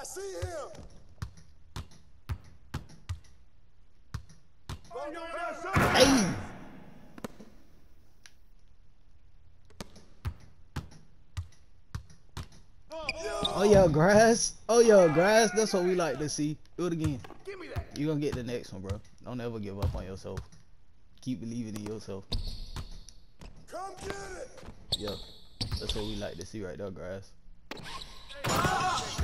see him. Hey. Oh yeah, grass. Oh yeah, grass. That's what we like to see. Do it again. Give me that. You gonna get the next one, bro. Don't ever give up on yourself. Keep believing in yourself. Come get it. Yeah, that's what we like to see right there, grass.